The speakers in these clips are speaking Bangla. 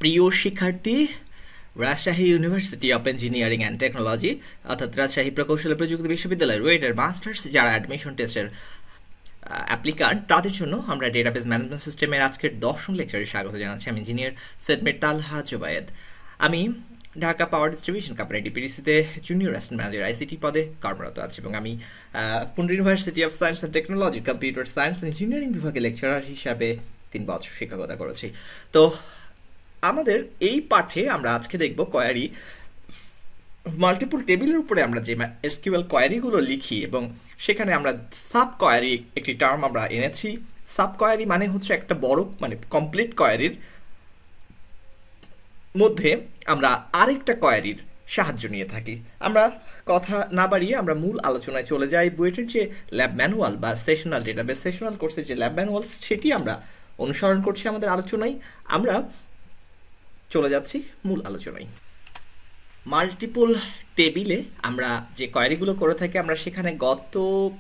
প্রিয় শিক্ষার্থী, Rajshahi university of engineering and technology অর্থাৎ রাজশাহী প্রকৌশল ও প্রযুক্তি বিশ্ববিদ্যালয়ের ওয়েটার মাস্টার্স যারা অ্যাডমিশন টেস্টের অ্যাপ্লিকান্ট তাদের জন্য আমরা ডেটাবেস ম্যানেজমেন্ট সিস্টেমের আজকের 10ম লেকচারে স্বাগত জানাচ্ছি। আমি ইঞ্জিনিয়ার সৈয়দ মির তালহা জুবায়েদ। আমি ঢাকা পাওয়ার ডিস্ট্রিবিউশন কোম্পানি ডিপিডিসিতে জুনিয়র অ্যাসিস্ট্যান্ট ম্যানেজার আইসিটি পদে কর্মরত আছি এবং আমি Pune university of science and technology computer science and engineering বিভাগে লেকচারার হিসাবে 3 বছর শিক্ষকতা করেছি। তো আমাদের এই পাঠে আমরা আজকে দেখব কোয়ারি মাল্টিপল টেবিলের উপরে আমরা যে এসকিউএল কোয়ারিগুলো লিখি এবং সেখানে আমরা সাব কোয়ারি একটি টার্ম আমরা এনেছি। সাব কোয়ারি মানে হচ্ছে একটা বড় মানে কমপ্লিট কোয়ারির মধ্যে আমরা আরেকটা কোয়ারির সাহায্য নিয়ে থাকি। আমরা কথা না বাড়িয়ে আমরা মূল আলোচনায় চলে যাই। বুয়েটের যে ল্যাব ম্যানুয়াল বা সেশনাল ডেটাবেস সেশনাল কোর্সের যে ল্যাব ম্যানুয়াল সেটি আমরা অনুসরণ করছি আমাদের আলোচনায়। আমরা চলে যাচ্ছি মূল আলোচনায়। মাল্টিপল টেবিলে আমরা যে কোয়ারিগুলো করে থাকি আমরা সেখানে গত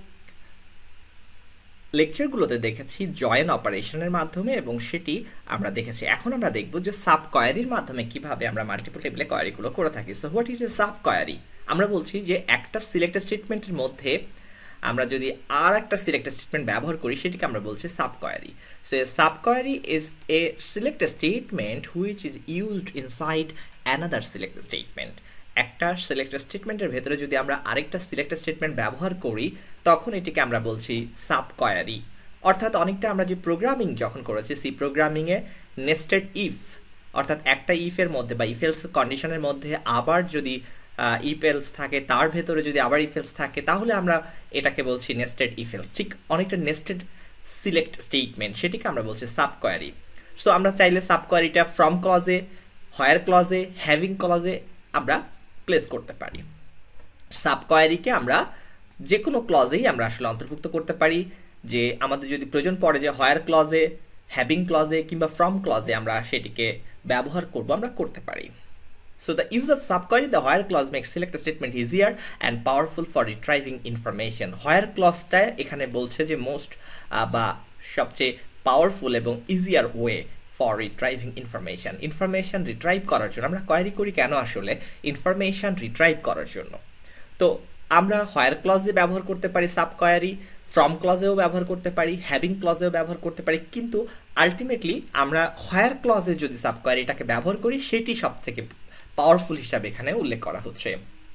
লেকচারগুলোতে দেখেছি জয়েন অপারেশনের মাধ্যমে এবং সেটি আমরা দেখেছি। এখন আমরা দেখব যে সাব কোয়ারির মাধ্যমে কিভাবে আমরা মাল্টিপল টেবিলে কোয়ারিগুলো করে থাকি। So what is a sub query? আমরা বলছি যে একটা সিলেক্ট স্টেটমেন্টের মধ্যে আমরা যদি আর একটা সিলেক্ট স্টেটমেন্ট ব্যবহার করি সেটিকে আমরা বলছি sub query. So a sub query is a select statement which is used inside another select statement. একটা সিলেক্ট স্টেটমেন্টের ভেতরে যদি আমরা আরেকটা সিলেক্ট স্টেটমেন্ট ব্যবহার করি তখন এটিকে আমরা বলছি সাব কোয়ারি। অর্থাৎ অনেকটা আমরা যে প্রোগ্রামিং যখন করেছি সি প্রোগ্রামিংয়ে নেস্টেড ইফ অর্থাৎ একটা ইফের মধ্যে বা ইফেলস কন্ডিশনের মধ্যে আবার যদি ইফেলস থাকে তার ভেতরে যদি আবার ইফেলস থাকে তাহলে আমরা এটাকে বলছি নেস্টেড ইফেলস। ঠিক অনেকটা নেস্টেড সিলেক্ট স্টেটমেন্ট সেটিকে আমরা বলছি সাব কোয়ারি। সো আমরা চাইলে সাব কোয়ারিটা ফ্রম ক্লজে, হোয়ার ক্লজে, হ্যাভিং ক্লজে আমরা প্লেস করতে পারি। সাব কোয়ারিকে আমরা যে কোনো ক্লজেই আমরা আসলে অন্তর্ভুক্ত করতে পারি। যে আমাদের যদি প্রয়োজন পড়ে যে হোয়ার ক্লজে, হ্যাভিং ক্লজে কিংবা ফ্রম ক্লজে আমরা সেটিকে ব্যবহার করব, আমরা করতে পারি। So the use of subquery in the where clause makes select a statement easier and powerful for retrieving information. Where clause-টা এখানে বলছে যে মোস্ট বা সবচেয়ে পাওয়ারফুল এবং easier way for retrieving information. Information retrieve করার জন্য আমরা কোয়ারি করি কেন? আসলে ইনফরমেশন রিট্রাইভ করার জন্য। তো আমরা হোয়ার ক্লজে ব্যবহার করতে পারি সাব কোয়ারি, ফ্রম ক্লজেও ব্যবহার করতে পারি, হ্যাভিং ক্লজেও ব্যবহার করতে পারি, কিন্তু আলটিমেটলি আমরা হোয়ার ক্লজে যদি সাব কোয়ারিটাকে ব্যবহার করি সেটি সব থেকে পাওয়ারফুল হিসাবে এখানে উল্লেখ করা হচ্ছে।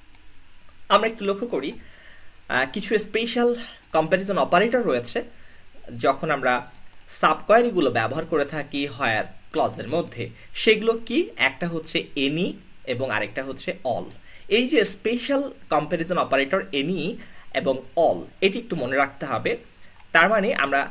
আমরা একটু লক্ষ্য করি কিছু স্পেশাল কম্প্যারিজন অপারেটর রয়েছে যখন আমরা সাব কোয়ারিগুলো ব্যবহার করে থাকি হোয়ার ক্লজের মধ্যে। সেগুলো কি? একটা হচ্ছে এনি এবং আরেকটা হচ্ছে অল। এই যে স্পেশাল কম্প্যারিজন অপারেটর এনি এবং অল এটি একটু মনে রাখতে হবে। তার মানে আমরা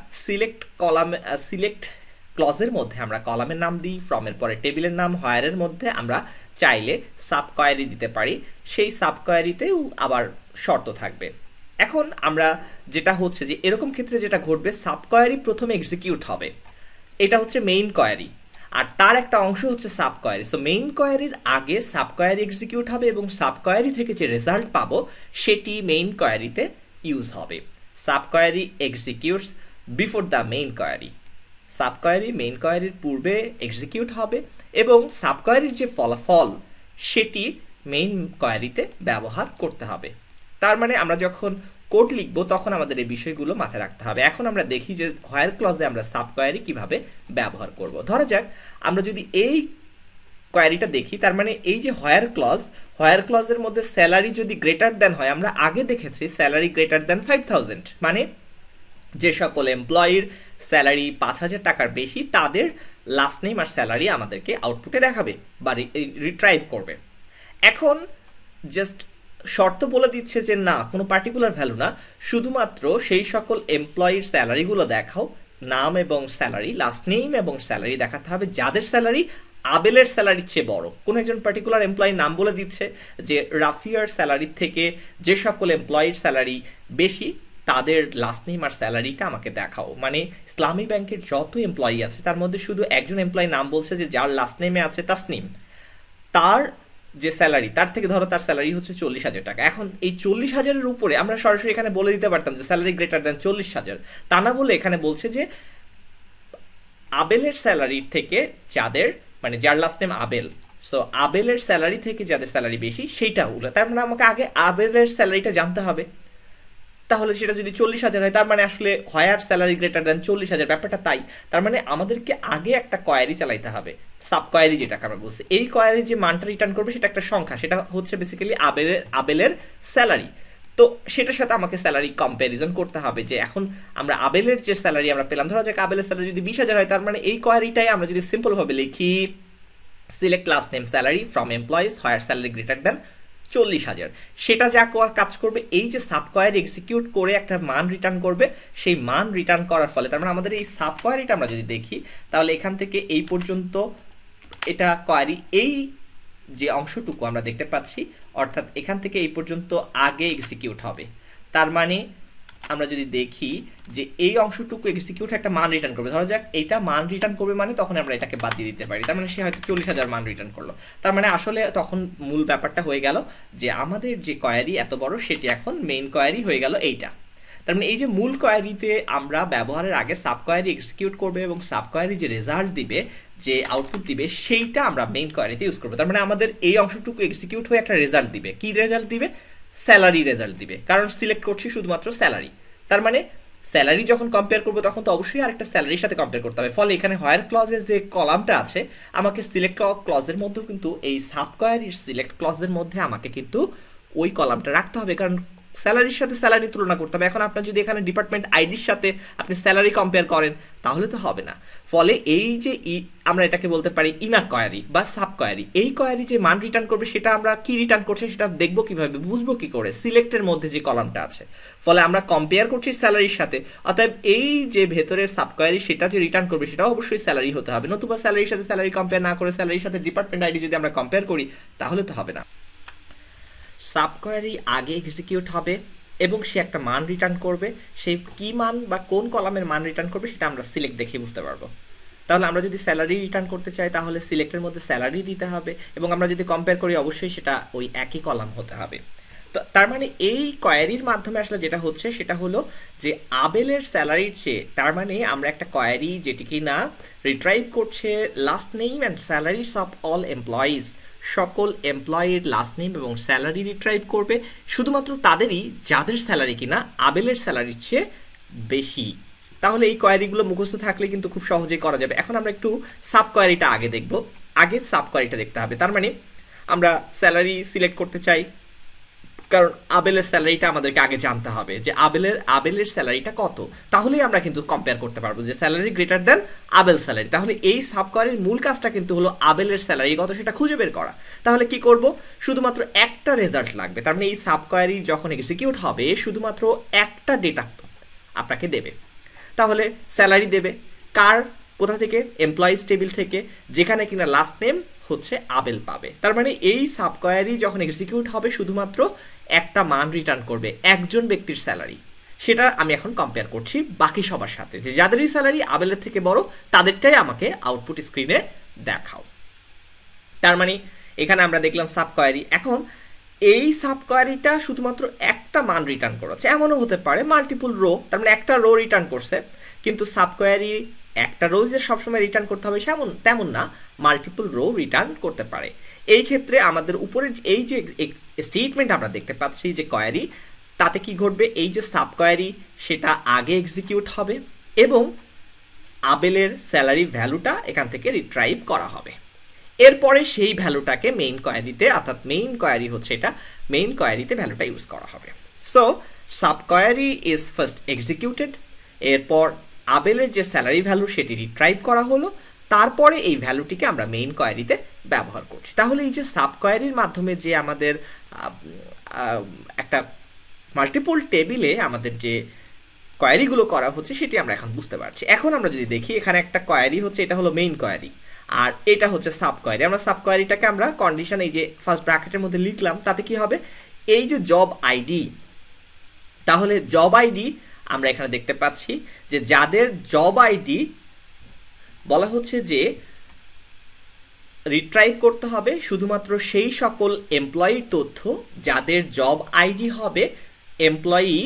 সিলেক্ট ক্লজের মধ্যে আমরা কলামের নাম দিই, ফ্রমের পরে টেবিলের নাম, হোয়ারের মধ্যে আমরা চাইলে সাব কোয়ারি দিতে পারি। সেই সাব কোয়ারিতেও আবার শর্ত থাকবে। এখন আমরা যেটা হচ্ছে যে এরকম ক্ষেত্রে যেটা ঘটবে সাব কোয়ারি প্রথমে এক্সিকিউট হবে, এটা হচ্ছে মেইন কোয়ারি, আর তার একটা অংশ হচ্ছে সাব কোয়ারি। সো মেইন কোয়ারির আগে সাব কোয়ারি এক্সিকিউট হবে এবং সাব কোয়ারি থেকে যে রেজাল্ট পাবো সেটি মেইন কোয়ারিতে ইউজ হবে। Sub query executes before the main query. Sub query main কোয়ারির পূর্বে এক্সিকিউট হবে এবং সাব কোয়ারির যে ফলাফল সেটি মেইন কোয়ারিতে ব্যবহার করতে হবে। তার মানে আমরা যখন কোড লিখবো তখন আমাদের এই বিষয়গুলো মাথায় রাখতে হবে। এখন আমরা দেখি যে হোয়ার ক্লজে আমরা সাব কোয়ারি কিভাবে ব্যবহার করব। ধরা যাক আমরা যদি এই কোয়ারিটা দেখি, তার মানে এই যে হোয়ার ক্লজের মধ্যে স্যালারি যদি গ্রেটার দেন হয়, আমরা আগে দেখেছি স্যালারি গ্রেটার দেন 5000, মানে যে সকল এমপ্লয়ির স্যালারি 5000 টাকার বেশি তাদের লাস্ট নেম আর স্যালারি আমাদেরকে আউটপুটে দেখাবে বা রিট্রাইভ করবে। এখন জাস্ট শর্ত বলে দিচ্ছে যে না, কোনো পার্টিকুলার ভ্যালু না, শুধুমাত্র সেই সকল এমপ্লয়ির স্যালারিগুলো দেখাও, নাম এবং স্যালারি, লাস্ট নেম এবং স্যালারি দেখাতে হবে যাদের স্যালারি আবেলের স্যালারির চেয়ে বড়। কোনো একজন পার্টিকুলার এমপ্লয়ির নাম বলে দিচ্ছে যে রাফিয়ার স্যালারির থেকে যে সকল এমপ্লয়ির স্যালারি বেশি তাদের লাস্ট নেম আর স্যালারিটা আমাকে দেখাও। মানে ইসলামী ব্যাংকের যত এমপ্লয়ি আছে তার মধ্যে শুধু একজন এমপ্লয়ি নাম বলছে যে যার লাস্ট নেমে আছে তাসনিম, তার যে স্যালারি তার থেকে ধরো তার স্যালারি হচ্ছে 40,000 টাকা। এখন এই 40,000-এর উপরে আমরা সরাসরি এখানে বলে দিতে পারতাম যে স্যালারি গ্রেটার দেন 40,000, তা না বলে এখানে বলছে যে আবেলের স্যালারির থেকে যাদের মানে যার লাস্ট নেম আবেল, সো আবেলের স্যালারি থেকে যাদের স্যালারি বেশি সেইটা হলো, তার মানে আমাকে আগে আবেলের স্যালারিটা জানতে হবে। তাহলে সেটা যদি 40,000 হয়, তার মানে আসলে হায়ার স্যালারি গ্রেটার দেন 40,000, ব্যাপারটা তাই। তার মানে আমাদেরকে আগে একটা কোয়ারি চালাইতে হবে, সাব কোয়ারি যেটাকে আমরা বলছি। এই কোয়ারি যে মানটা রিটার্ন করবে সেটা একটা সংখ্যা, সেটা হচ্ছে বেসিক্যালি আবেলের স্যালারি। তো সেটার সাথে আমাকে স্যালারি কম্প্যারিজন করতে হবে, যে এখন আমরা আবেলের যে স্যালারি আমরা পেলাম, ধরা যাক আবেলের স্যালারি যদি 20,000 হয়, তার মানে এই কোয়ারিটাই আমরা যদি সিম্পলভাবে লিখি select last name salary from employees where salary greater than 40,000, সেটা যা কাজ করবে এই যে সাব কোয়ারি এক্সিকিউট করে একটা মান রিটার্ন করবে, সেই মান রিটার্ন করার ফলে তার মানে আমাদের এই সাব কোয়ারিটা আমরা যদি দেখি তাহলে এখান থেকে এই পর্যন্ত এটা কোয়ারি, এই যে অংশটুকু আমরা দেখতে পাচ্ছি অর্থাৎ এখান থেকে এই পর্যন্ত আগে এক্সিকিউট হবে। তার মানে আমরা যদি দেখি যে এই অংশটুকু এক্সিকিউট একটা মান রিটার্ন করবে, ধরা যাক এইটা মান রিটার্ন করবে, মানে তখন আমরা এটাকে বাদ দিয়ে দিতে পারি, তার মানে সে হয়তো 40,000 মান রিটার্ন করলো। তার মানে আসলে তখন মূল ব্যাপারটা হয়ে গেল যে আমাদের যে কোয়ারি এত বড় সেটি এখন মেইন কোয়ারি হয়ে গেল এইটা। তার মানে এই যে মূল কোয়ারিতে আমরা ব্যবহারের আগে সাব কোয়ারি এক্সিকিউট করবে এবং সাব কোয়ারি যে রেজাল্ট দিবে, যে আউটপুট দিবে, সেইটা আমরা মেইন কোয়ারিতে ইউজ করবো। তার মানে আমাদের এই অংশটুকু এক্সিকিউট হয়ে একটা রেজাল্ট দিবে। কি রেজাল্ট দিবে? স্যালারি রেজাল্ট দিবে, কারণ সিলেক্ট করছি শুধুমাত্র স্যালারি। তার মানে স্যালারি যখন কম্পেয়ার করবো তখন তো অবশ্যই আরেকটা স্যালারির সাথে কম্পেয়ার করতে হবে। ফলে এখানে হায়ার ক্লজের যে কলামটা আছে আমাকে সিলেক্ট ক্লজের মধ্যেও কিন্তু এই সাব কোয়ারির সিলেক্ট ক্লজের মধ্যে আমাকে কিন্তু ওই কলামটা রাখতে হবে, কারণ স্যালারির সাথে স্যালারি তুলনা করতে হবে। এখন আপনার যদি এখানে ডিপার্টমেন্ট আইডির সাথে আপনি স্যালারি কম্পেয়ার করেন তাহলে তো হবে না। ফলে এই যে আমরা এটাকে বলতে পারি ইনার কোয়ারি বা সাব কোয়ারি। এই কোয়ারি যে মান রিটার্ন করবে সেটা আমরা কি রিটার্ন করছে সেটা দেখবো কিভাবে, বুঝবো কি করে? সিলেক্টের মধ্যে যে কলামটা আছে, ফলে আমরা কম্পেয়ার করছি স্যালারির সাথে, অতএব এই যে ভেতরে সাব কোয়ারি সেটা যে রিটার্ন করবে সেটা অবশ্যই স্যালারি হতে হবে, নতুবা স্যালারির সাথে স্যালারি কম্পেয়ার না করে স্যালারির সাথে ডিপার্টমেন্ট আইডি যদি আমরা কম্পেয়ার করি তাহলে তো হবে না। সাব কোয়ারি আগে এক্সিকিউট হবে এবং সে একটা মান রিটার্ন করবে, সেই কি মান বা কোন কলামের মান রিটার্ন করবে সেটা আমরা সিলেক্ট দেখে বুঝতে পারবো। তাহলে আমরা যদি স্যালারি রিটার্ন করতে চাই তাহলে সিলেক্টের মধ্যে স্যালারি দিতে হবে, এবং আমরা যদি কম্পেয়ার করি অবশ্যই সেটা ওই একই কলাম হতে হবে। তো তার মানে এই কোয়ারির মাধ্যমে আসলে যেটা হচ্ছে সেটা হলো যে আবেলের স্যালারির চেয়ে, তার মানে আমরা একটা কোয়ারি যেটি কি না রিট্রাইভ করছে last name and salaries of all employees, সকল এমপ্লয়ির লাস্ট নেম এবং স্যালারি রিট্রাইভ করবে শুধুমাত্র তাদেরই যাদের স্যালারি কিনা আবেলের স্যালারির চেয়ে বেশি। তাহলে এই কোয়ারিগুলো মুখস্থ থাকলে কিন্তু খুব সহজেই করা যাবে। এখন আমরা একটু সাব কোয়ারিটা আগে দেখব, আগে সাব কোয়ারিটা দেখতে হবে। তার মানে আমরা স্যালারি সিলেক্ট করতে চাই, কারণ আবেলের স্যালারিটা আমাদেরকে আগে জানতে হবে যে আবেলের স্যালারিটা কত, তাহলেই আমরা কিন্তু কম্পেয়ার করতে পারবো যে salary greater than Abel salary. তাহলে এই সাব কোয়ারির মূল কাজটা কিন্তু হলো আবেলের স্যালারি কত সেটা খুঁজে বের করা। তাহলে কি করব? শুধুমাত্র একটা রেজাল্ট লাগবে। তার মানে এই সাব কোয়ারি যখন এক্সিকিউট হবে শুধুমাত্র একটা ডেটা আপনাকে দেবে। তাহলে স্যালারি দেবে কার, কোথা থেকে? এমপ্লয়িজ টেবিল থেকে, যেখানে কিনা লাস্ট নেম হচ্ছে আবেল পাবে। তার মানে এই সাব কোয়ারি যখন এক্সিকিউট হবে শুধুমাত্র একটা মান রিটার্ন করবে, একজন ব্যক্তির স্যালারি। সেটা আমি এখন কম্পেয়ার করছি বাকি সবার সাথে, যে যাদেরই স্যালারি আবেলের থেকে বড় তাদেরটাই আমাকে আউটপুট স্ক্রিনে দেখাও। তার মানে এখানে আমরা দেখলাম সাব কোয়ারি। এখন এই সাব কোয়ারিটা শুধুমাত্র একটা মান রিটার্ন করেছে, এমনও হতে পারে মাল্টিপল রো, তার মানে একটা রো রিটার্ন করছে, কিন্তু সাব কোয়ারি একটা রো যে সবসময় রিটার্ন করতে হবে তেমন না, মাল্টিপল রো রিটার্ন করতে পারে। এই ক্ষেত্রে আমাদের উপরের এই যে স্টেটমেন্ট আমরা দেখতে পাচ্ছি যে কোয়ারি, তাতে কি ঘটবে? এই যে সাব কোয়ারি সেটা আগে এক্সিকিউট হবে এবং আবেলের স্যালারি ভ্যালুটা এখান থেকে রিট্রাইভ করা হবে। এরপরে সেই ভ্যালুটাকে মেইন কোয়ারিতে, অর্থাৎ মেইন কোয়ারি হচ্ছে এটা, মেইন কোয়ারিতে ভ্যালুটা ইউজ করা হবে। So sub query is first executed, এরপর আবেলের যে স্যালারি ভ্যালু সেটি রিট্রাইভ করা হলো, তারপরে এই ভ্যালুটিকে আমরা মেইন কোয়ারিতে ব্যবহার করছি। তাহলে এই যে সাব কোয়ারির মাধ্যমে যে আমাদের একটা মাল্টিপল টেবিলে আমাদের যে কোয়ারিগুলো করা হচ্ছে সেটি আমরা এখন বুঝতে পারছি। এখন আমরা যদি দেখি এখানে একটা কোয়ারি হচ্ছে, এটা হলো মেইন কোয়ারি, আর এটা হচ্ছে সাব কোয়ারি। আমরা সাব কোয়ারিটাকে আমরা কন্ডিশন এই যে ফার্স্ট ব্র্যাকেটের মধ্যে লিখলাম, তাতে কি হবে? এই যে জব আইডি, তাহলে জব আইডি আমরা এখানে দেখতে পাচ্ছি যে যাদের জব আইডি বলা হচ্ছে যে রিট্রাইভ করতে হবে শুধুমাত্র সেই সকল এমপ্লয়ির তথ্য যাদের জব আইডি হবে এমপ্লয়ি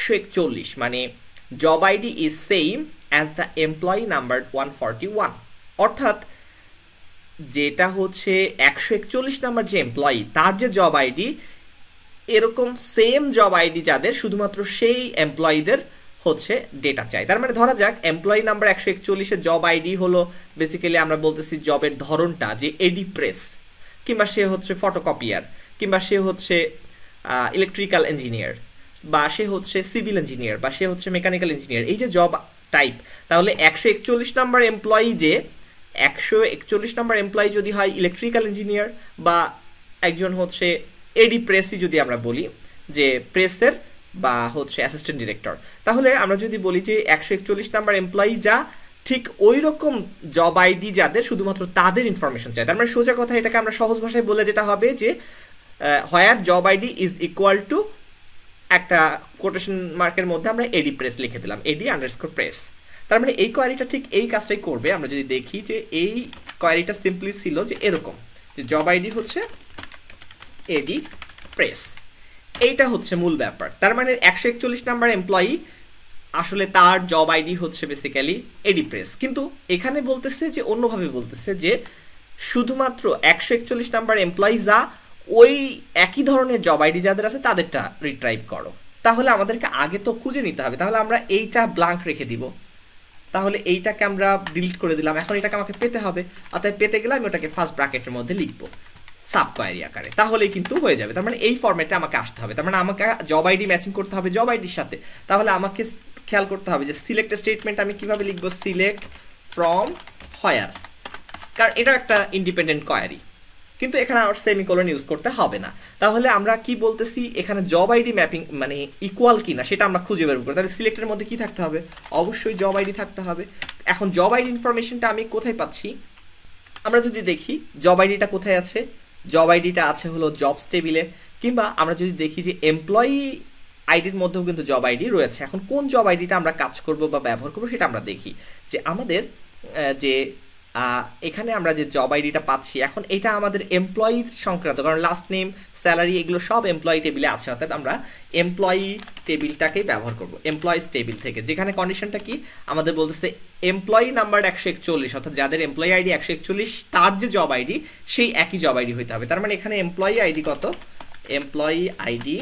141, মানে job ID is same as the employee number 141, অর্থাৎ যেটা হচ্ছে 141 নাম্বার যে এমপ্লয়ি তার যে জব আইডি, এরকম সেম জব আইডি যাদের শুধুমাত্র সেই এমপ্লয়ীদের হচ্ছে ডেটা চাই। তার মানে ধরা যাক এমপ্লয়ি নাম্বার 141-এর জব আইডি হলো বেসিক্যালি আমরা বলতেছি জবের ধরনটা যে এডি প্রেস, কিংবা সে হচ্ছে ফটোকপিয়ার, কিংবা সে হচ্ছে ইলেকট্রিক্যাল ইঞ্জিনিয়ার, বা সে হচ্ছে সিভিল ইঞ্জিনিয়ার, বা সে হচ্ছে মেকানিক্যাল ইঞ্জিনিয়ার, এই যে জব টাইপ। তাহলে 141 নাম্বার এমপ্লয়ি যে 141 নাম্বার এমপ্লয়ি যদি হয় ইলেকট্রিক্যাল ইঞ্জিনিয়ার, বা একজন হচ্ছে এডি প্রেসই যদি আমরা বলি যে প্রেসের বা হচ্ছে অ্যাসিস্ট্যান্ট ডিরেক্টর, তাহলে আমরা যদি বলি যে 141 নাম্বার এমপ্লয়ি যা ঠিক ওই রকম জব আইডি যাদের শুধুমাত্র তাদের ইনফরমেশন চাই। তার মানে সোজা কথা এটাকে আমরা সহজ ভাষায় বলে যেটা হবে যে where job ID is equal to একটা কোটেশন মার্কের মধ্যে আমরা এডি প্রেস লিখে দিলাম, এডি আন্ডারস্কোর প্রেস। তার মানে এই কোয়ারিটা ঠিক এই কাজটাই করবে। আমরা যদি দেখি যে এই কোয়ারিটা সিম্পলি ছিল যে এরকম যে জব আইডি হচ্ছে এডি প্রেস, এইটা হচ্ছে মূল ব্যাপার। তার মানে 141 নাম্বার এমপ্লয়ি আসলে তার জব আইডি হচ্ছে বেসিক্যালি এডি প্রেস, কিন্তু এখানে বলতেছে যে অন্যভাবে বলতেছে যে শুধুমাত্র 141 নাম্বার এমপ্লয়ি যা ওই একই ধরনের জব আইডি যাদের আছে তাদেরটা রিট্রাইভ করো। তাহলে আমাদেরকে আগে তো খুঁজে নিতে হবে, তাহলে আমরা এইটা ব্ল্যাঙ্ক রেখে দিব, তাহলে এইটাকে আমরা ডিলিট করে দিলাম। এখন এটাকে আমাকে পেতে হবে, অর্থাৎ পেতে গেলে আমি ওটাকে ফার্স্ট ব্র্যাকেটের মধ্যে লিখবো সাব কোয়ারি আকারে, তাহলেই কিন্তু হয়ে যাবে। তার মানে এই ফরম্যাটে আমাকে আসতে হবে, তার মানে আমাকে জব আইডি ম্যাচিং করতে হবে জব আইডির সাথে। তাহলে আমাকে খেয়াল করতে হবে যে সিলেক্ট স্টেটমেন্ট আমি কিভাবে লিখবো, সিলেক্ট ফ্রম হোয়ার, কারণ এটা একটা ইন্ডিপেন্ডেন্ট কোয়ারি, কিন্তু এখানে আর সেমিকোলন ইউজ করতে হবে না। তাহলে আমরা কি বলতেছি, এখানে জব আইডি ম্যাপিং মানে ইকুয়াল কিনা সেটা আমরা খুঁজে বের করব। তাহলে সিলেক্টের মধ্যে কি থাকতে হবে, অবশ্যই জব আইডি থাকতে হবে। এখন জব আইডি ইনফরমেশনটা আমি কোথায় পাচ্ছি, আমরা যদি দেখি জব আইডিটা কোথায় আছে, জব আইডিটা আছে হলো জবস টেবিলে, কিংবা আমরা যদি দেখি যে এমপ্লয়ি আইডির মধ্যেও কিন্তু জব আইডি রয়েছে। এখন কোন জব আইডিটা আমরা কাজ করব বা ব্যবহার করব সেটা আমরা দেখি যে আমাদের যে এখানে আমরা যে জব আইডিটা পাচ্ছি এখন এটা আমাদের এমপ্লয়ি সংক্রান্ত, কারণ লাস্ট নেম স্যালারি এগুলো সব এমপ্লয়ি টেবিলে আছে, অর্থাৎ আমরা এমপ্লয়ি টেবিলটাকেই ব্যবহার করব এমপ্লয়িজ টেবিল থেকে, যেখানে কন্ডিশনটা কি আমাদের বলতেছে এমপ্লয়ি নাম্বার 141, অর্থাৎ যাদের এমপ্লয়ি আইডি 141 তার যে জব আইডি সেই একই জব আইডি হইতে হবে। তার মানে এখানে এমপ্লয়ি আইডি কত, এমপ্লয়ি আইডি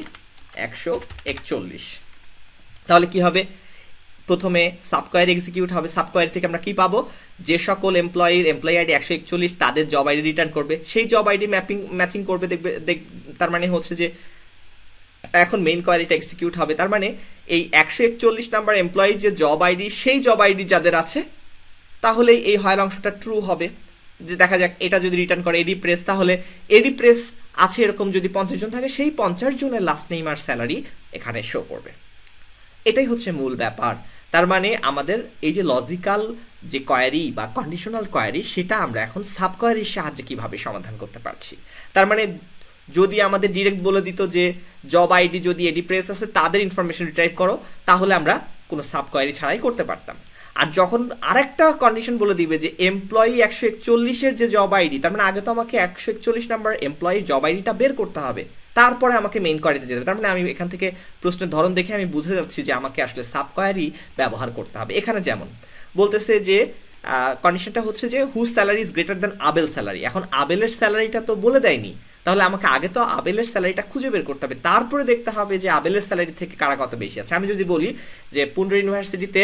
141। তাহলে কি হবে, প্রথমে সাবকোয়ারি এক্সিকিউট হবে, সাবকোয়ারি থেকে আমরা কি পাবো, যে সকল এমপ্লয়ি আইডি 141 তাদের জব আইডি রিটার্ন করবে, সেই জব আইডি ম্যাচিং করবে দেখবে। তার মানে হচ্ছে যে এখন মেইন কোয়ারিটা এক্সিকিউট হবে। তার মানে এই 141 নাম্বার এমপ্লয়ির যে জব আইডি সেই জব আইডি যাদের আছে তাহলে এই হয় অংশটা ট্রু হবে। যে দেখা যাক এটা যদি রিটার্ন করে এডি প্রেস, তাহলে এডি প্রেস আছে এরকম যদি 50 জন থাকে সেই 50 জনের লাস্ট নেম আর স্যালারি এখানে শো করবে। এটাই হচ্ছে মূল ব্যাপার। তার মানে আমাদের এই যে লজিক্যাল যে কোয়ারি বা কন্ডিশনাল কোয়ারি সেটা আমরা এখন সাব কোয়ারির সাহায্যে কিভাবে সমাধান করতে পারছি। তার মানে যদি আমাদের ডিরেক্ট বলে দিত যে জব আইডি যদি এডি প্রেস আছে তাদের ইনফরমেশন রিট্রাইভ করো, তাহলে আমরা কোনো সাব কোয়ারি ছাড়াই করতে পারতাম। আর যখন আরেকটা কন্ডিশন বলে দিবে যে এমপ্লয়ি 141-এর যে জব আইডি, তার মানে আগে তো আমাকে 141 নাম্বার এমপ্লয়ি জব আইডিটা বের করতে হবে, তারপরে আমাকে মেইন কোয়ারিতে যেতে হবে। তার মানে আমি এখান থেকে প্রশ্নের ধরন দেখে আমি বুঝে যাচ্ছি যে আমাকে আসলে সাব কোয়ারি ব্যবহার করতে হবে। এখানে যেমন বলতেছে যে কন্ডিশনটা হচ্ছে যে whose salary is greater than Abel salary. এখন আবেলের স্যালারিটা তো বলে দেয়নি, তাহলে আমাকে আগে তো আবেলের স্যালারিটা খুঁজে বের করতে হবে, তারপরে দেখতে হবে যে আবেলের স্যালারি থেকে কারা কত বেশি আছে। আমি যদি বলি যে পুন্ড্র ইউনিভার্সিটিতে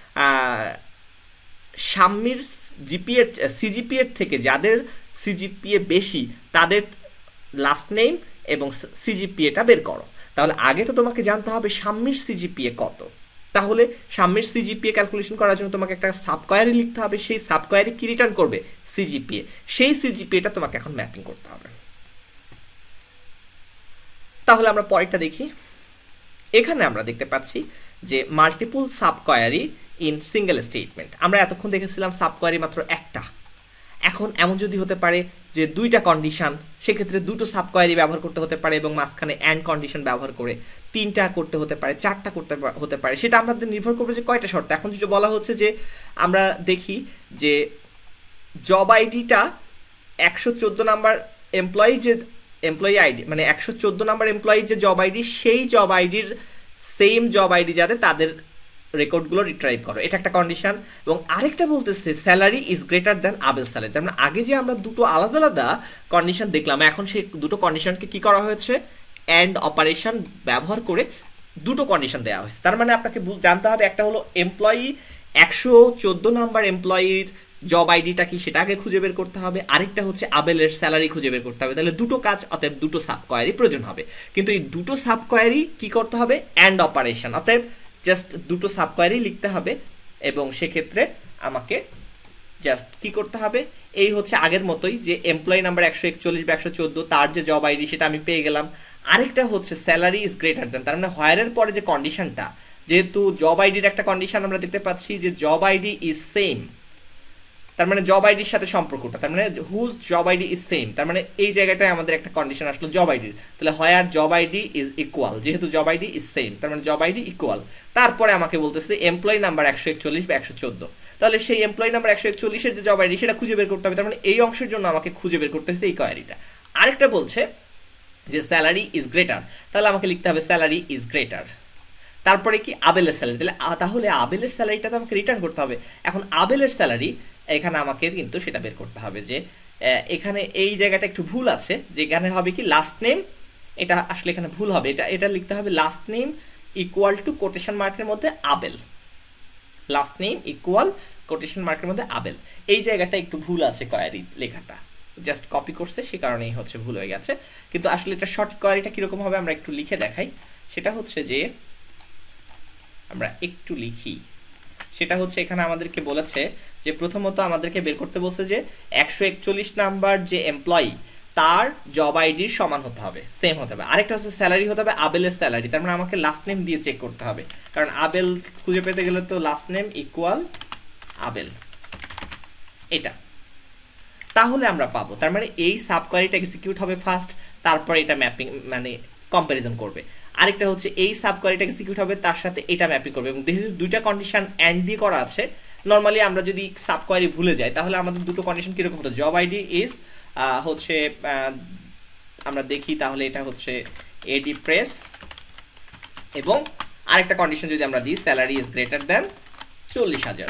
শাম্মীর জিপিএর সিজিপিএর থেকে যাদের সিজিপিএ বেশি তাদের লাস্ট নেম এবং সিজিপিএটা বের করো। তাহলে আগে তো তোমাকে জানতে হবে শাম্মীর সিজিপিএ কত, তাহলে শাম্মীর সিজিপিএ ক্যালকুলেশন করার জন্য তোমাকে একটা সাব কোয়ারি লিখতে হবে, সেই সাব কোয়ারি কি রিটার্ন করবে, সিজিপিএ, সেই সিজিপিএটা তোমাকে এখন ম্যাপিং করতে হবে। তাহলে আমরা পরেরটা দেখি। এখানে আমরা দেখতে পাচ্ছি যে multiple sub query in single statement. আমরা এতক্ষণ দেখেছিলাম সাব কোয়ারি মাত্র একটা, এখন এমন যদি হতে পারে যে দুইটা কন্ডিশন, সেক্ষেত্রে দুটো সাব কোয়ারি ব্যবহার করতে হতে পারে এবং মাঝখানে অ্যান্ড কন্ডিশন ব্যবহার করে তিনটা করতে হতে পারে, চারটা করতে হতে পারে, সেটা আমাদের নির্ভর করবে যে কয়টা শর্ত। এখন যদি বলা হচ্ছে যে আমরা দেখি যে জব আইডিটা 114 নাম্বার এমপ্লয়ি যে এমপ্লয়ি আইডি মানে 114 নাম্বার এমপ্লয়ির যে জব আইডি সেই জব আইডির সেম জব আইডি যাদের তাদের রেকর্ডগুলো রিট্রাইভ করো, এটা একটা কন্ডিশন। এবং আরেকটা বলতেছে salary is greater than Abel salary. তার মানে আগে যে আমরা দুটো আলাদা আলাদা কন্ডিশন দেখলাম, এখন সেই দুটো কন্ডিশনকে কি করা হয়েছে, অ্যান্ড অপারেশন ব্যবহার করে দুটো কন্ডিশন দেওয়া হয়েছে। তার মানে আপনাকে জানতে হবে, একটা হলো এমপ্লয়ি 114 নাম্বার এমপ্লয়ির জব আইডিটা কি সেটা আগে খুঁজে বের করতে হবে, আরেকটা হচ্ছে আবেলের স্যালারি খুঁজে বের করতে হবে। তাহলে দুটো কাজ, অতএব দুটো সাব কোয়ারি প্রয়োজন হবে। কিন্তু এই দুটো সাব কোয়ারি কি করতে হবে, অ্যান্ড অপারেশন, অতএব জাস্ট দুটো সাব কোয়ারি লিখতে হবে। এবং সেক্ষেত্রে আমাকে জাস্ট কি করতে হবে, এই হচ্ছে আগের মতোই যে এমপ্লয়ি নাম্বার 141 বা 114 তার যে জব আইডি সেটা আমি পেয়ে গেলাম। আরেকটা হচ্ছে স্যালারি ইজ গ্রেটার দেন, তার মানে হায়ারের পরে যে কন্ডিশনটা, যেহেতু জব আইডির একটা কন্ডিশন আমরা দেখতে পাচ্ছি যে জব আইডি ইজ সেম, তার মানে জব আইডির সাথে সম্পর্কটা, তার মানে whose job ID is same, তার মানে এই জায়গাটায় আমাদের একটা কন্ডিশন আসলো জব আইডির। তাহলে where job ID is equal, যেহেতু জব আইডি ইজ সেম তার মানে জব আইডি ইকুয়াল। তারপরে আমাকে বলতেছে এমপ্লয়ি নাম্বার 141 বা 114, তাহলে সেই এমপ্লয়ি নাম্বার 141 এর যে জব আইডি সেটা খুঁজে বের করতে হবে। তার মানে এই অংশের জন্য আমাকে খুঁজে বের করতে হচ্ছে এই কোয়ারিটা। আরেকটা বলছে যে স্যালারি ইজ গ্রেটার, তাহলে আমাকে লিখতে হবে স্যালারি ইজ গ্রেটার, তারপরে কি আবেলের স্যালারি, তাহলে আবেলের স্যালারিটা তো আমাকে রিটার্ন করতে হবে। এখন আবেলের স্যালারি এখানে আমাকে কিন্তু সেটা বের করতে হবে যে এখানে এই জায়গাটা একটু ভুল আছে, যেখানে হবে কি লাস্ট নেম, এটা আসলে এখানে ভুল হবে, এটা লিখতে হবে last name equal to quotation মার্কের মধ্যে Abel, last name equal quotation মার্কের মধ্যে আবেল। এই জায়গাটা একটু ভুল আছে কোয়ারি লেখাটা, জাস্ট কপি করছে সে কারণেই হচ্ছে ভুল হয়ে গেছে। কিন্তু আসলে এটা শর্ট কোয়ারিটা কিরকম হবে আমরা একটু লিখে দেখাই। সেটা হচ্ছে যে আমরা একটু লিখি, সেটা হচ্ছে এখানে আমাদেরকে বলেছে যে প্রথমত আমাদেরকে বের করতে বলছে যে 141 নাম্বার যে এমপ্লয়ি তার জব আইডির সমান হতে হবে, সেম হতে হবে। আরেকটা হচ্ছে স্যালারি হতে হবে আবেলের স্যালারি, তার মানে আমাকে লাস্ট নেম দিয়ে চেক করতে হবে, কারণ আবেল খুঁজে পেতে গেলে তো লাস্ট নেম ইকুয়াল আবেল, এটা তাহলে আমরা পাবো। তার মানে এই সাব কোয়ারিটা এক্সিকিউট হবে ফার্স্ট, তারপর এটা ম্যাপিং মানে কম্প্যারিজন করবে। আরেকটা হচ্ছে এই সাব কোয়ারিটা এক্সিকিউট হবে তার সাথে এটা ম্যাপিং করবে। এবং যেহেতু দুইটা কন্ডিশন অ্যান্ড দিয়ে করা আছে, নর্মালি আমরা যদি সাব কোয়ারি ভুলে যাই তাহলে আমাদের দুটো কন্ডিশন কিরকম হতো, জব আইডি ইজ হচ্ছে আমরা দেখি তাহলে এটা হচ্ছে এডি প্রেস, এবং আরেকটা কন্ডিশন যদি আমরা দিই স্যালারি ইজ গ্রেটার দ্যান 40,000।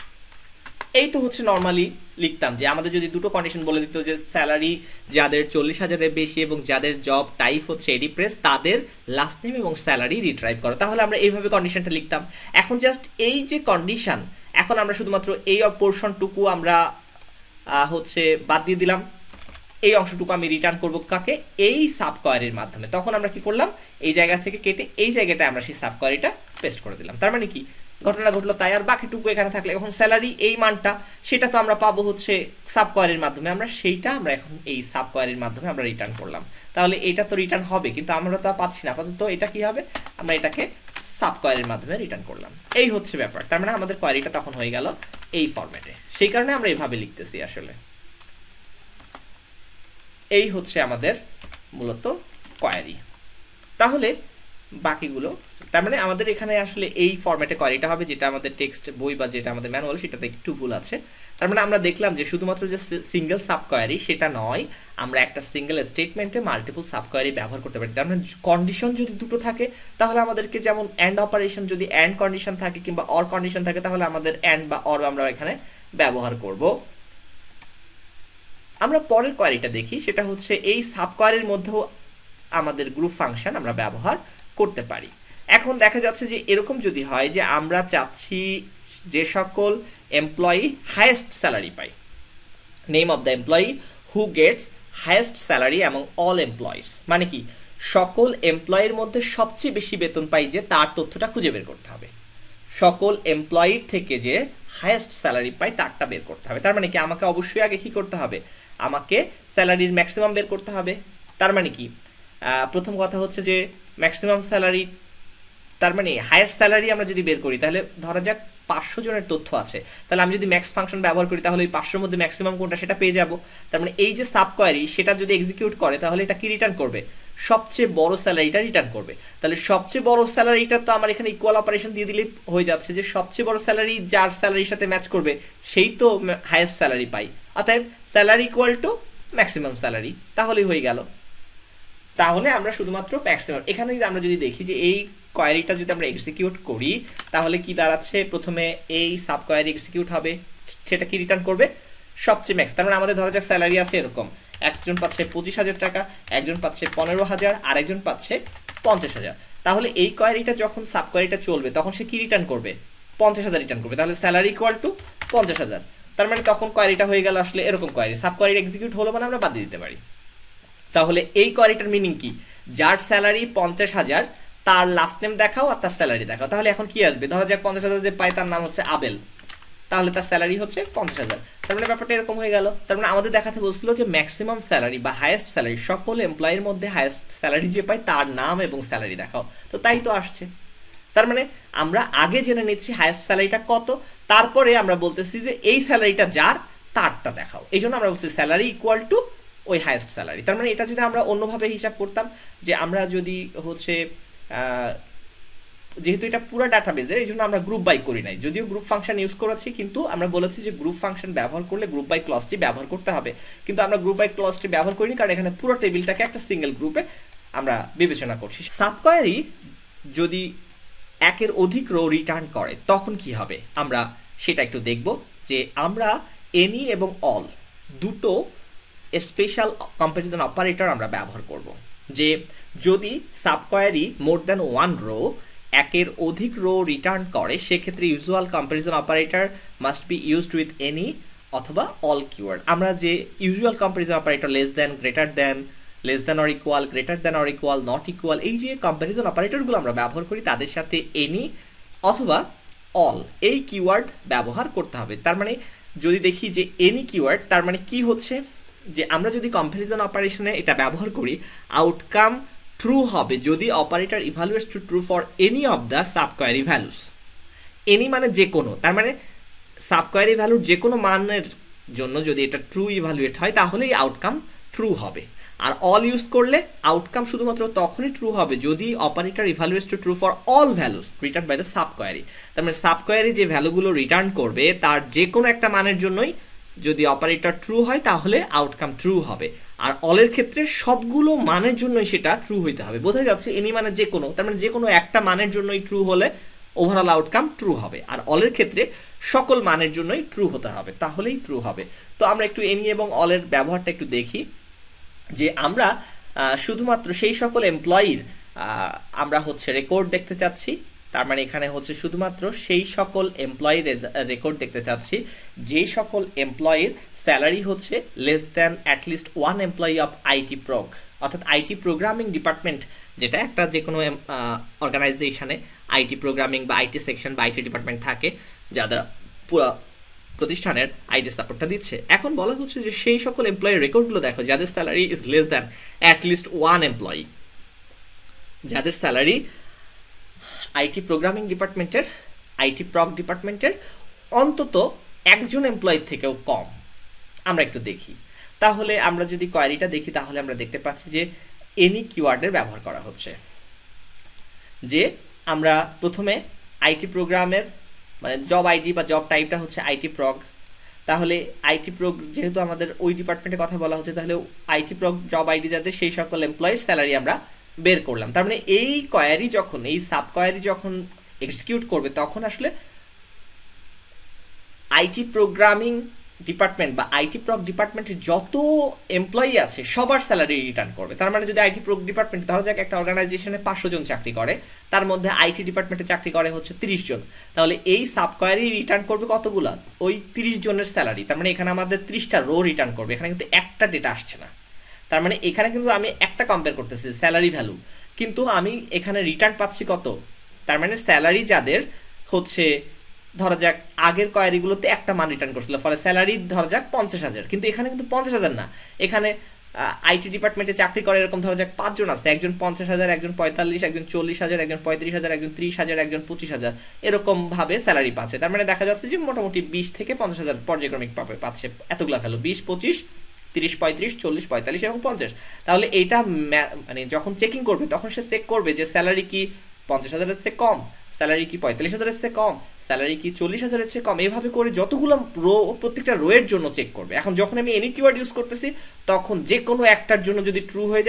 এই তো হচ্ছে নর্মালি লিখতাম যে আমাদের যদি দুটো কন্ডিশন বলে দিত যে স্যালারি যাদের 40,000-এর বেশি এবং যাদের জব টাইপ হচ্ছে এডি প্রেস তাদের লাস্ট নেম এবং স্যালারি রিট্রাইভ করো, তাহলে আমরা এইভাবে কন্ডিশনটা লিখতাম। এখন জাস্ট এই যে কন্ডিশন, এখন আমরা শুধুমাত্র এই পোর্শনটুকু আমরা হচ্ছে বাদ দিয়ে দিলাম, এই অংশটুকু আমি রিটার্ন করব কাকে, এই সাব কোয়ারির মাধ্যমে। তখন আমরা কি করলাম, এই জায়গা থেকে কেটে এই জায়গাটায় আমরা সেই সাব কোয়ারিটা পেস্ট করে দিলাম। তার মানে কি ঘটনা ঘটলো তাই, আর বাকিটুকু এখানে থাকলে এখন স্যালারি এই মানটা সেটা তো আমরা পাবো হচ্ছে সাব কোয়ারির মাধ্যমে, আমরা সেইটা আমরা এখন এই সাব কোয়ারির মাধ্যমে আমরা রিটার্ন করলাম। তাহলে এটা তো রিটার্ন হবে, কিন্তু আমরা তো পাচ্ছি না আপাতত, এটা কি হবে, আমরা এটাকে সাব কোয়ারির মাধ্যমে রিটার্ন করলাম। এই হচ্ছে ব্যাপার, তার মানে আমাদের কোয়ারিটা তখন হয়ে গেল এই ফরম্যাটে, সেই কারণে আমরা এইভাবে লিখতেছি। আসলে এই হচ্ছে আমাদের মূলত কোয়ারি। তাহলে বাকিগুলো, তার মানে আমাদের এখানে আসলে এই ফরম্যাটে কোয়ারিটা হবে, যেটা আমাদের টেক্সট বই বা যেটা আমাদের ম্যানুয়াল সেটাতে একটু ভুল আছে। তার মানে আমরা দেখলাম যে শুধুমাত্র যে সিঙ্গেল সাব কোয়ারি সেটা নয়, আমরা একটা সিঙ্গেল স্টেটমেন্টে মাল্টিপল সাব কোয়ারি ব্যবহার করতে পারি। তার মানে কন্ডিশন যদি দুটো থাকে তাহলে আমাদেরকে, যেমন অ্যান্ড অপারেশন যদি অ্যান্ড কন্ডিশন থাকে কিংবা অর কন্ডিশন থাকে, তাহলে আমাদের অ্যান্ড বা অর আমরা এখানে ব্যবহার করব। আমরা পরের কোয়ারিটা দেখি, সেটা হচ্ছে এই সাব কোয়ারির মধ্যেও আমাদের গ্রুপ ফাংশন আমরা ব্যবহার করতে পারি। এখন দেখা যাচ্ছে যে এরকম যদি হয় যে আমরা চাচ্ছি যে সকল এমপ্লয়ি হাইয়েস্ট স্যালারি পাই, name of the employee who gets highest salary among all employees, মানে কি সকল এমপ্লয়ির মধ্যে সবচেয়ে বেশি বেতন পাই যে তার তথ্যটা খুঁজে বের করতে হবে, সকল এমপ্লয়ির থেকে যে হাইয়েস্ট স্যালারি পাই তারটা বের করতে হবে। তার মানে কি আমাকে অবশ্যই আগে কি করতে হবে, আমাকে স্যালারির ম্যাক্সিমাম বের করতে হবে। তার মানে কি প্রথম কথা হচ্ছে যে ম্যাক্সিমাম স্যালারি, তার মানে হাইয়েস্ট স্যালারি আমরা যদি বের করি তাহলে ধরা যাক 500 জনের তথ্য আছে, তাহলে আমি যদি ম্যাক্স ফাংশন ব্যবহার করি তাহলে ওই 500-র মধ্যে ম্যাক্সিমাম কোনটা সেটা পেয়ে যাব। তার মানে এই যে সাব কোয়ারি সেটা যদি এক্সিকিউট করে তাহলে এটা কি রিটার্ন করবে, সবচেয়ে বড় স্যালারিটা রিটার্ন করবে। তাহলে সবচেয়ে বড় স্যালারিটা তো আমার এখানে ইকুয়াল অপারেশন দিয়ে দিলেই হয়ে যাচ্ছে যে সবচেয়ে বড় স্যালারি যার স্যালারির সাথে ম্যাচ করবে সেই তো হাইয়েস্ট স্যালারি পাই, অতএব salary equal to maximum salary, তাহলেই হয়ে গেল। তাহলে আমরা শুধুমাত্র ম্যাক্সিমাম, এখানে আমরা যদি দেখি যে এই কোয়ারিটা যদি আমরা এক্সিকিউট করি তাহলে কি দাঁড়াচ্ছে, প্রথমে এই সাব কোয়ারি এক্সিকিউট হবে, সেটা কি রিটার্ন করবে, সবচেয়ে ম্যাক্স। তার মানে আমাদের ধরা যাক স্যালারি আছে এরকম, একজন পাচ্ছে 25,000 টাকা, একজন পাচ্ছে 15,000, আর একজন পাচ্ছে 50,000। তাহলে এই কোয়ারিটা যখন সাব কোয়ারিটা চলবে তখন সে কি রিটার্ন করবে, 50,000 রিটার্ন করবে। তাহলে স্যালারি ইকুয়াল টু 50,000। তার মানে তখন কোয়ারিটা হয়ে গেল আসলে এরকম কোয়ারি, সাব কোয়ারি এক্সিকিউট হলো মানে আমরা বাদ দিয়ে দিতে পারি। তাহলে এই কোয়ারিটার মিনিং কি, যার স্যালারি 50,000 তার লাস্ট নেম দেখাও আর তার স্যালারি দেখাও। তাহলে এখন কি আসবে, ধরা যাক 50,000 যে পায় তার নাম হচ্ছে আবেল, তাহলে তার স্যালারি হচ্ছে 50,000। তার মানে ব্যাপারটা এরকম হয়ে গেল। তার মানে আমাদের দেখাতে বলছিল যে ম্যাক্সিমাম স্যালারি বা হাইয়েস্ট স্যালারি, সকল এমপ্লয়ের মধ্যে হাইয়েস্ট স্যালারি যে পায় তার নাম এবং স্যালারি দেখাও। তো তাই তো আসছে। তার মানে আমরা আগে জেনে নিচ্ছি হাইয়েস্ট স্যালারিটা কত, তারপরে আমরা বলতেছি যে এই স্যালারিটা যার তারটা দেখাও। এই জন্য আমরা বলছি স্যালারি ইকুয়াল টু ওই হাইয়েস্ট স্যালারি। তার মানে এটা যদি আমরা অন্যভাবে হিসাব করতাম, যে আমরা যদি হচ্ছে যেহেতু এটা পুরো ডাটাবেজের, এই জন্য আমরা গ্রুপ বাই করি নাই, যদিও গ্রুপ ফাংশন ইউজ করেছি, কিন্তু আমরা বলেছি যে গ্রুপ ফাংশন ব্যবহার করলে গ্রুপ বাই ক্লজটি ব্যবহার করতে হবে, কিন্তু আমরা গ্রুপ বাই ক্লজটি ব্যবহার করিনি, কারণ এখানে পুরো টেবিলটাকে একটা সিঙ্গেল গ্রুপে আমরা বিবেচনা করছি। সাব কোয়ারি যদি একের অধিক রো রিটার্ন করে তখন কি হবে আমরা সেটা একটু দেখব। যে আমরা এনি এবং অল দুটো স্পেশাল কম্প্যারিজন অপারেটর আমরা ব্যবহার করব। যে যদি sub query more than one row একের অধিক রো রিটার্ন করে, সেক্ষেত্রে usual comparison operator must be used with any অথবা অল কিওয়ার্ড। আমরা যে usual comparison operator less than, greater than, less than or equal, greater than or equal, not equal, এই যে কম্প্যারিজন অপারেটরগুলো আমরা ব্যবহার করি তাদের সাথে এনি অথবা অল এই কিওয়ার্ড ব্যবহার করতে হবে। তার মানে যদি দেখি যে এনি কিওয়ার্ড, তার মানে কি হচ্ছে, যে আমরা যদি কম্প্যারিজন অপারেশনে এটা ব্যবহার করি, আউটকাম ট্রু হবে যদি operator evaluates to true for any of the sub query values. Any মানে যে কোনো, তার মানে সাব কোয়ারি ভ্যালুর যে কোনো মানের জন্য যদি এটা ট্রু ইভালুয়েট হয় তাহলেই আউটকাম ট্রু হবে। আর অল ইউজ করলে আউটকাম শুধুমাত্র তখনই ট্রু হবে যদি operator evaluates to true for all values return by the sub query. তার মানে সাব কোয়ারি যে ভ্যালুগুলো রিটার্ন করবে তার যে কোনো একটা মানের জন্যই যদি অপারেটর ট্রু হয় তাহলে আউটকাম ট্রু হবে। আর অলের ক্ষেত্রে সবগুলো মানের জন্যই সেটা ট্রু হইতে হবে। বোঝা যাচ্ছে এনি মানে যে কোনো, তার মানে যে কোনো একটা মানের জন্যই ট্রু হলে ওভারঅল আউটকাম ট্রু হবে। আর অলের ক্ষেত্রে সকল মানের জন্যই ট্রু হতে হবে, তাহলেই ট্রু হবে। তো আমরা একটু এনি এবং অলের ব্যবহারটা একটু দেখি। যে আমরা শুধুমাত্র সেই সকল এমপ্লয়ির আমরা হচ্ছে রেকর্ড দেখতে চাচ্ছি। তার মানে এখানে হচ্ছে শুধুমাত্র সেই সকল এমপ্লয়ির রেকর্ড দেখতে চাচ্ছি যেই সকল এমপ্লয়ির স্যালারি হচ্ছে less than at least one employee of IT prog, অর্থাৎ আইটি প্রোগ্রামিং ডিপার্টমেন্ট, যেটা একটা যে কোনো অর্গানাইজেশনে আইটি প্রোগ্রামিং বা আইটি সেকশন বা আইটি ডিপার্টমেন্ট থাকে যারা পুরো প্রতিষ্ঠানের আইটি সাপোর্টটা দিচ্ছে। এখন বলা হচ্ছে যে সেই সকল এমপ্লয়ির রেকর্ডগুলো দেখো যাদের salary is less than at least one employee, যাদের স্যালারি আইটি প্রোগ্রামিং ডিপার্টমেন্টের, আইটি প্রগ ডিপার্টমেন্টের অন্তত একজন এমপ্লয়ির থেকেও কম। আমরা একটু দেখি, তাহলে আমরা যদি কোয়ারিটা দেখি তাহলে আমরা দেখতে পাচ্ছি যে এনি কিওয়ার্ডের ব্যবহার করা হচ্ছে। যে আমরা প্রথমে আইটি প্রোগ্রামের মানে জব আইডি বা জব টাইপটা হচ্ছে আইটি প্রগ, তাহলে আইটি প্রগ যেহেতু আমাদের ওই ডিপার্টমেন্টের কথা বলা হচ্ছে তাহলে আইটি প্রগ জব আইডি যাদের সেই সকল এমপ্লয়ির স্যালারি আমরা বের করলাম। তার মানে এই কোয়ারি যখন, এই সাব কোয়ারি যখন এক্সিকিউট করবে তখন আসলে আইটি প্রোগ্রামিং ডিপার্টমেন্ট বা আইটি প্রগ ডিপার্টমেন্টের যত এমপ্লয়ি আছে সবার স্যালারি রিটার্ন করবে। তার মানে যদি আইটি প্রগ ডিপার্টমেন্ট ধরা যাক একটা অর্গানাইজেশনে 500 জন চাকরি করে, তার মধ্যে আইটি ডিপার্টমেন্টে চাকরি করে হচ্ছে 30 জন, তাহলে এই সাব কোয়ারি রিটার্ন করবে কতগুলা, ওই 30 জনের স্যালারি। তার মানে এখানে আমাদের 30টা রো রিটার্ন করবে, এখানে কিন্তু একটা ডেটা আসছে না। তার মানে এখানে কিন্তু আমি একটা কম্পেয়ার করতেছি স্যালারি ভ্যালু, কিন্তু আমি এখানে রিটার্ন পাচ্ছি কত, তার মানে স্যালারি যাদের হচ্ছে ধরা যাক আগের কোয়ারিগুলোতে একটা মান রিটার্ন করছিল, ফলে স্যালারি ধরা যাক 50,000, কিন্তু এখানে কিন্তু 50,000 না, এখানে আইটি ডিপার্টমেন্টে চাকরি করে এরকম ধরা যাক 5 জন আছে, একজন 50,000, একজন 45, একজন 40,000, একজন 35,000, একজন 30,000, একজন 25,000, এরকম ভাবে স্যালারি পাচ্ছে। তার মানে দেখা যাচ্ছে যে মোটামুটি 20 থেকে 50,000 পর্যায়ক্রমিক পাচ্ছে এতগুলা ভ্যালু, 20, 25, 30, 35, 40, 45 এবং 50। তাহলে এইটা মানে যখন চেকিং করবে তখন সে চেক করবে যে স্যালারি কি 50,000 এর চেয়ে কম, স্যালারি কি 45,000 এর চেয়ে কম, স্যালারি কি 40,000 এর চেয়ে কম, এইভাবে করে যতগুলো রো প্রত্যেকটা রো এর জন্য চেক করবে। এখন যখন আমি এনি কিওয়ার্ড ইউজ করতেছি তখন যে কোনো একটার জন্য যদি ট্রু হয়ে যায়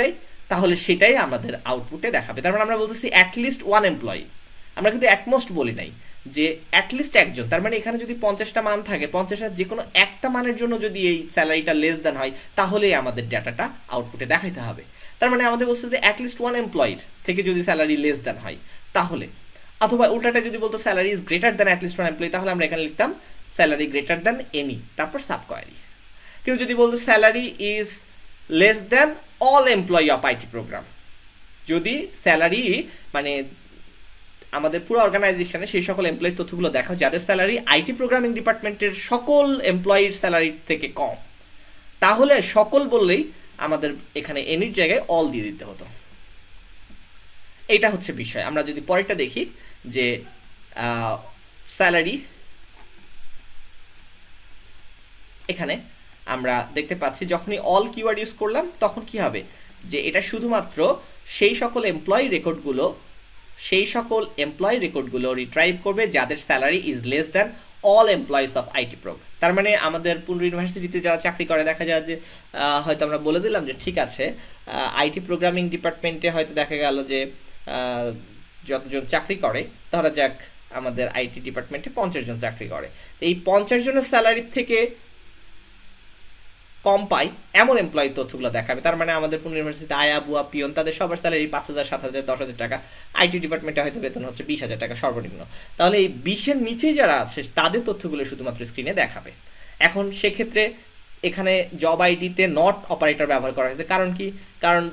তাহলে সেটাই আমাদের আউটপুটে দেখাবে। তার মানে আমরা বলতেছি অ্যাটলিস্ট ওয়ান এমপ্লয়ি, আমরা কিন্তু অ্যাটমোস্ট বলি নাই, যে অ্যাটলিস্ট একজন। তার মানে এখানে যদি 50টা মান থাকে, 50-এর যে কোনো একটা মানের জন্য যদি এই স্যালারিটা লেস দেন হয়, তাহলেই আমাদের ডাটাটা আউটপুটে দেখাইতে হবে। তার মানে আমাদের বলছে যে অ্যাটলিস্ট ওয়ান এমপ্লয়ির থেকে যদি স্যালারি লেস দেন হয় তাহলে, অথবা উল্টাটা যদি বলতো salary is greater than at least one employee, তাহলে আমরা এখানে লিখতাম স্যালারি গ্রেটার দ্যান এনি, তারপর সাব কোয়ারি। কিন্তু যদি বলতো salary is less than all employee of IT program, যদি স্যালারি মানে আমাদের পুরো অর্গানাইজেশনে সেই সকল এমপ্লয়ির তথ্যগুলো দেখা যাদের স্যালারি আইটি প্রোগ্রামিং ডিপার্টমেন্টের সকল এমপ্লয়ির স্যালারির থেকে কম, তাহলে সকল বললেই আমাদের এখানে এনির জায়গায় অল দিয়ে দিতে হতো। এইটা হচ্ছে বিষয়। আমরা যদি পরেরটা দেখি যে স্যালারি, এখানে আমরা দেখতে পাচ্ছি যখনই অল কিওয়ার্ড ইউজ করলাম তখন কি হবে, যে এটা শুধুমাত্র সেই সকল এমপ্লয়ি রেকর্ডগুলো রিট্রাইভ করবে যাদের salary is less than all employees of IT program. তার মানে আমাদের পুরো ইউনিভার্সিটিতে যারা চাকরি করে দেখা যায় যে হয়তো আমরা বলে দিলাম যে ঠিক আছে আইটি প্রোগ্রামিং ডিপার্টমেন্টে হয়তো দেখা গেল যে যতজন চাকরি করে, ধরা যাক আমাদের আইটি ডিপার্টমেন্টে 50 জন চাকরি করে, এই 50 জনের স্যালারির থেকে কম পাই এমন এমপ্লয়ি তথ্যগুলো দেখাবে। তার মানে আমাদের পুরো ইউনিভার্সিটিতে আয়া বুয়া পিয়ন তাদের সবার স্যালারি 5,000, 7,000, 10,000 টাকা, আইটি ডিপার্টমেন্টে হয়তো বেতন হচ্ছে 20,000 টাকা সর্বনিম্ন। তাহলে এই 20-এর নিচেই যারা আছে তাদের তথ্যগুলো শুধুমাত্র স্ক্রিনে দেখাবে। এখন সেক্ষেত্রে এখানে জব আইডিতে নট অপারেটর ব্যবহার করা হয়েছে, কারণ কি, কারণ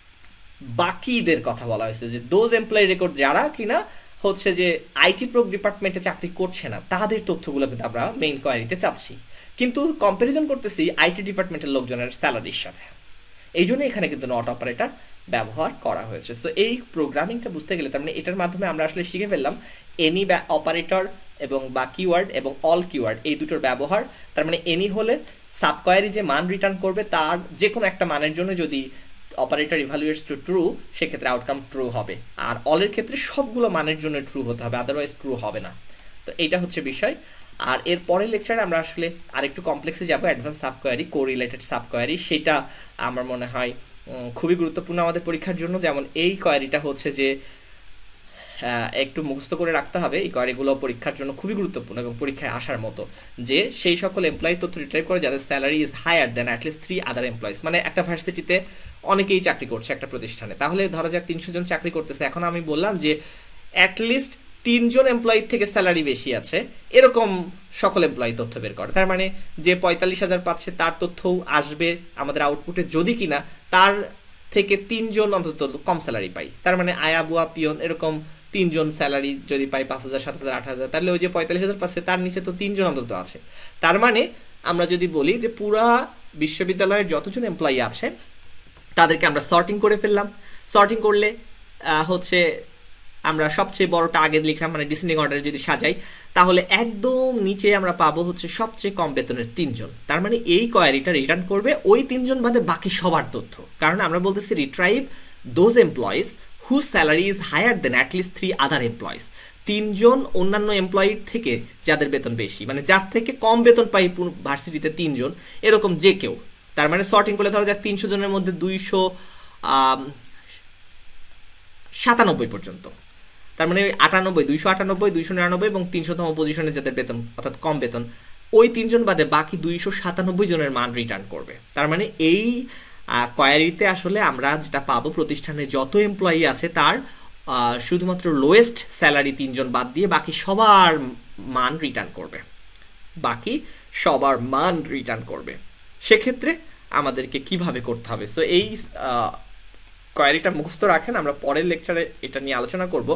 বাকিদের কথা বলা হয়েছে যে দোজ এমপ্লয়ি রেকর্ড যারা কিনা হচ্ছে যে আইটি প্রোগ ডিপার্টমেন্টে চাকরি করছে না তাদের তথ্যগুলো কিন্তু আমরা মেইন কোয়ারিতে চাচ্ছি, কিন্তু কম্পারিজন করতেছি আইটি ডিপার্টমেন্টের লোকজনের স্যালারির সাথে, এই জন্য এখানে কিন্তু নট অপারেটর ব্যবহার করা হয়েছে। সো এই প্রোগ্রামিংটা বুঝতে গেলে তার মানে এটার মাধ্যমে আমরা আসলে শিখে ফেললাম এনি অপারেটর এবং বা কিওয়ার্ড এবং অল কিওয়ার্ড এই দুটোর ব্যবহার। তার মানে এনি হলে সাব কোয়ারি যে মান রিটার্ন করবে তার যে কোনো একটা মানের জন্য যদি অপারেটর ইভালুয়েটস টু ট্রু, সেক্ষেত্রে আউটকাম ট্রু হবে, আর অলের ক্ষেত্রে সবগুলো মানের জন্য ট্রু হতে হবে, আদারওয়াইজ ট্রু হবে না। তো এইটা হচ্ছে বিষয়। আর এর পরের লেকচারে আমরা আসলে আরেকটু কমপ্লেক্সে যাবো, advance sub query, correlated sub query. সেটা আমার মনে হয় খুবই গুরুত্বপূর্ণ আমাদের পরীক্ষার জন্য। যেমন এই কোয়ারিটা হচ্ছে যে একটু মুখস্থ করে রাখতে হবে, এই কোয়ারিগুলো পরীক্ষার জন্য খুবই গুরুত্বপূর্ণ এবং পরীক্ষায় আসার মতো, যে সেই সকল এমপ্লয়ি তথ্য রিট্রাইভ করে যাদের salary is higher than at least 3 other employees. মানে একটা ভার্সিটিতে অনেকেই চাকরি করছে একটা প্রতিষ্ঠানে, তাহলে ধরা যাক 300 জন চাকরি করতেছে, এখন আমি বললাম যে অ্যাটলিস্ট 3 জন এমপ্লয়ির থেকে স্যালারি বেশি আছে এরকম সকল এমপ্লয়ি তথ্য বের করে। তার মানে যে 45,000 পাচ্ছে তার তথ্যও আসবে আমাদের আউটপুটে, যদি কিনা তার থেকে 3 জন অন্তত কম স্যালারি পাই। তার মানে আয়া বুয়া পিয়ন এরকম 3 জন স্যালারি যদি পাই 5,000, 7,000, 8,000, তাহলে ওই যে 45,000 পাচ্ছে তার নিচে তো 3 জন অন্তত আছে। তার মানে আমরা যদি বলি যে পুরা বিশ্ববিদ্যালয়ের যতজন এমপ্লয়ি আছে তাদেরকে আমরা সর্টিং করে ফেললাম। সর্টিং করলে হচ্ছে আমরা সবচেয়ে বড়টা আগে লিখলাম, মানে ডিসেন্ডিং অর্ডারে যদি সাজাই তাহলে একদম নিচে আমরা পাবো হচ্ছে সবচেয়ে কম বেতনের 3 জন। তার মানে এই কোয়ারিটা রিটার্ন করবে ওই 3 জন বাদে বাকি সবার তথ্য, কারণ আমরা বলতেছি retrieve those employees whose salary is higher than at least 3 other employees. 3 জন অন্যান্য এমপ্লয়ির থেকে যাদের বেতন বেশি, মানে যার থেকে কম বেতন পাই ভার্সিটিতে 3 জন এরকম যে কেউ। তার মানে সর্টিং করলে ধরা যাক 300 জনের মধ্যে 297 পর্যন্ত, তার মানে 98, 298, 299 এবং 300তম পজিশনে যাদের বেতন অর্থাৎ কম বেতন, ওই 3 জন বাদে বাকি 297 জনের মান রিটার্ন করবে। তার মানে এই কোয়ারিতে আসলে আমরা যেটা পাবো প্রতিষ্ঠানে যত এমপ্লয়ি আছে তার শুধুমাত্র লোয়েস্ট স্যালারি 3 জন বাদ দিয়ে বাকি সবার মান রিটার্ন করবে। সেক্ষেত্রে আমাদেরকে কিভাবে করতে হবে, সো এই কোয়ারিটা মুখস্থ রাখেন, আমরা পরের লেকচারে এটা নিয়ে আলোচনা করব।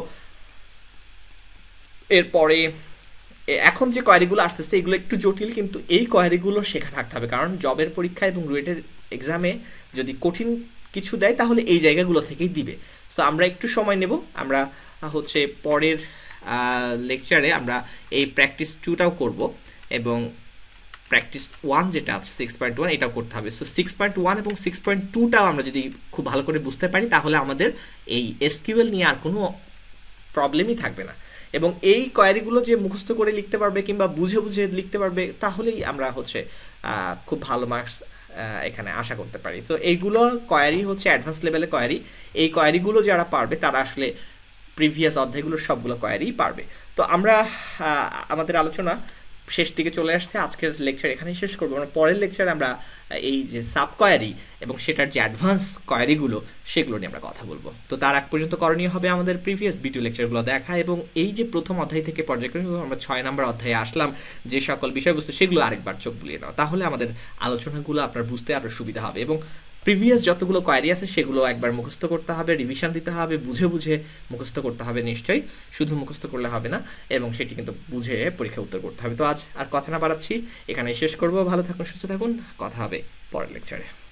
এরপরে এখন যে কোয়ারিগুলো আসতেছে এগুলো একটু জটিল, কিন্তু এই কোয়ারিগুলো শেখা থাকতে হবে, কারণ জবের পরীক্ষা এবং রুয়েটের এক্সামে যদি কঠিন কিছু দেয় তাহলে এই জায়গাগুলো থেকেই দিবে। সো আমরা একটু সময় নেব, আমরা হচ্ছে পরের লেকচারে আমরা এই প্র্যাকটিস 2টাও করব এবং প্র্যাকটিস 1 যেটা আছে 6.1 এটাও করতে হবে। সো 6.1 এবং 6.2টাও আমরা যদি খুব ভালো করে বুঝতে পারি তাহলে আমাদের এই এসকিউএল নিয়ে আর কোনো প্রবলেমই থাকবে না, এবং এই কোয়ারিগুলো যে মুখস্থ করে লিখতে পারবে কিংবা বুঝে বুঝে লিখতে পারবে তাহলেই আমরা হচ্ছে খুব ভালো মার্কস এখানে আশা করতে পারি। সো এইগুলো কোয়ারি হচ্ছে অ্যাডভান্স লেভেলের কোয়ারি। এই কোয়ারিগুলো যারা পারবে তারা আসলে প্রিভিয়াস অধ্যায়গুলোর সবগুলো কোয়ারি পারবে। তো আমরা আমাদের আলোচনা শেষ দিকে চলে আসছে, আজকের লেকচার এখানেই শেষ করবো। আমরা পরের লেকচারে আমরা এই যে সাব কোয়ারি এবং সেটার যে অ্যাডভান্স কোয়ারিগুলো সেগুলো নিয়ে আমরা কথা বলবো। তো তার আগ পর্যন্ত করণীয় হবে আমাদের প্রিভিয়াস ভিডিও লেকচারগুলো দেখা, এবং এই যে প্রথম অধ্যায় থেকে পর্যায়ক্রমে আমরা 6 নম্বর অধ্যায়ে আসলাম যে সকল বিষয়বস্তু, সেগুলো আরেকবার চোখ বুলিয়ে নাও, তাহলে আমাদের আলোচনাগুলো আপনার বুঝতে আরও সুবিধা হবে। এবং প্রিভিয়াস যতগুলো কোয়ারি আছে সেগুলো একবার মুখস্থ করতে হবে, রিভিশন দিতে হবে, বুঝে বুঝে মুখস্থ করতে হবে নিশ্চয়ই, শুধু মুখস্থ করলে হবে না, এবং সেটি কিন্তু বুঝে পরীক্ষা উত্তর করতে হবে। তো আজ আর কথা না বাড়াচ্ছি, এখানে শেষ করব। ভালো থাকুন, সুস্থ থাকুন, কথা হবে পরের লেকচারে।